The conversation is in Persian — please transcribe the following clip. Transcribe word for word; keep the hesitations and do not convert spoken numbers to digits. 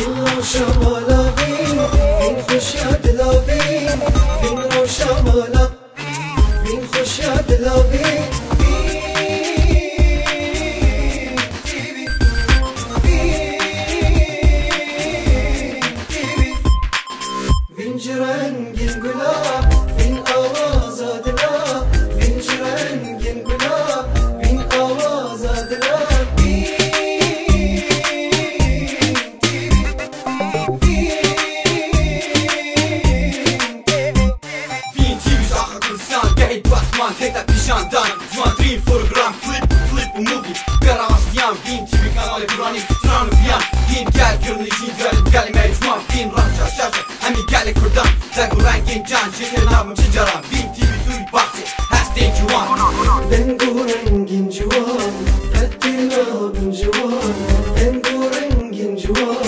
بین روشا مالا بین بین خوشیا دلا بین بین روشا مالا بین خوشیا دلا بین بینج رنگین گلا بین آواز دلا بینج رنگین گلا بین آواز دلا Tenta pishandan Juan Dream, fotogram, clip, clip u movie Pera asliyan Bin T V kanalı Kur'an'ı fıtranı biyan Bin gel görünü için görün Gelime Juan Bin ram şaş şaş Hemi gel kurdan Zego rengin can Şekerin abim çincaran Bin T V duy bahçe Hashtag Juan Bengu rengin juan Hatta abim juan Bengu rengin juan